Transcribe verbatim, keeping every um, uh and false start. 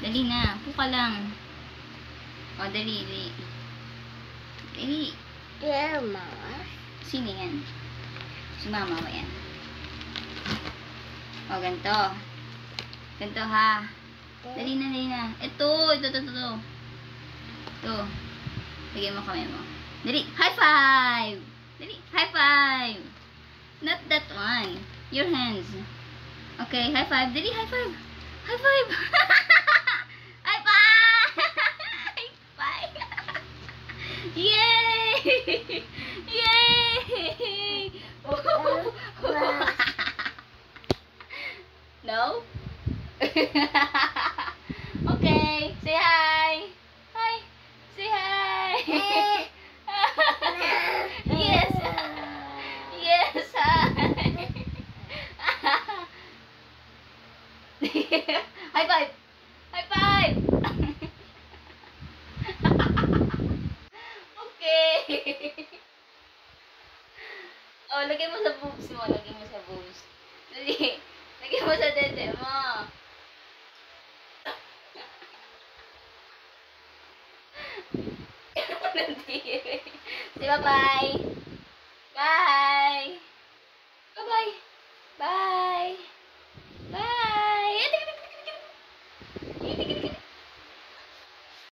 Dali na. Puka lang. O, dali, dali. Dali. Yeah, Mama. Sino yan? Si mama ba yan? O, ganito. Ganito ha. Dali na, dali na. Ito, ito, ito, ito. Ito. Ito. Bigyan mo kamay mo. Dali. High five! Dali. High five! Not that one. Your hands. Okay, high five. Dali, high five. High five! High five! High five! Yay! Yay! No? Okay, say hi. Hi. Say hi. Yes. Yes, hi. High five. High five. Okay. Oh, lagay mo sa boobs mo. Lagay mo sa boobs. Dali. Lagay mo sa dede mo. Say bye-bye. Bye.